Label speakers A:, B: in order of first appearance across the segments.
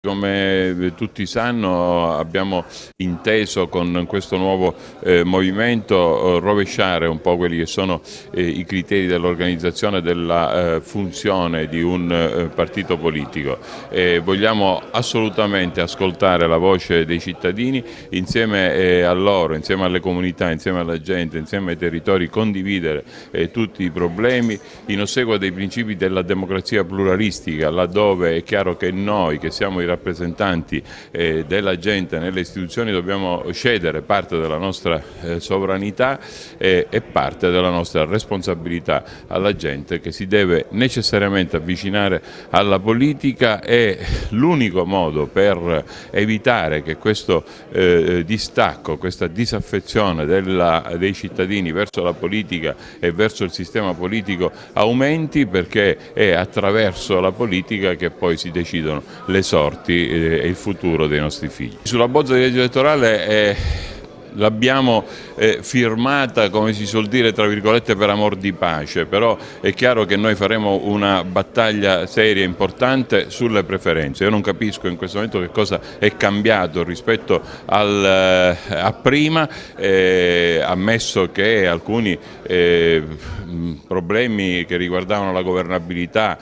A: Come tutti sanno, abbiamo inteso con questo nuovo movimento rovesciare un po' quelli che sono i criteri dell'organizzazione della funzione di un partito politico. Vogliamo assolutamente ascoltare la voce dei cittadini, insieme a loro, insieme alle comunità, insieme alla gente, insieme ai territori, condividere tutti i problemi in ossequio dei principi della democrazia pluralistica, laddove è chiaro che noi, che siamo i rappresentanti della gente nelle istituzioni, dobbiamo cedere parte della nostra sovranità e parte della nostra responsabilità alla gente, che si deve necessariamente avvicinare alla politica. È l'unico modo per evitare che questo distacco, questa disaffezione dei cittadini verso la politica e verso il sistema politico aumenti, perché è attraverso la politica che poi si decidono le sorti e il futuro dei nostri figli. Sulla bozza di legge elettorale l'abbiamo firmata, come si suol dire, tra virgolette, per amor di pace, però è chiaro che noi faremo una battaglia seria e importante sulle preferenze. Io non capisco in questo momento che cosa è cambiato rispetto a prima, ammesso che alcuni problemi che riguardavano la governabilità,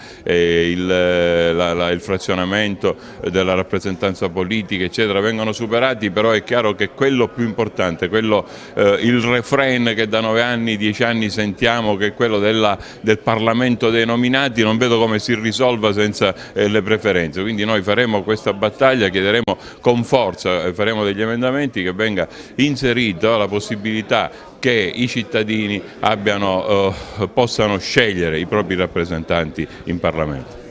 A: il frazionamento della rappresentanza politica, eccetera, vengono superati, però è chiaro che quello più importante, il refrain che da 9 anni, 10 anni sentiamo, che è quello del Parlamento dei nominati, non vedo come si risolva senza le preferenze. Quindi noi faremo questa battaglia, chiederemo con forza, faremo degli emendamenti che venga inserita la possibilità che i cittadini possano scegliere i propri rappresentanti in Parlamento.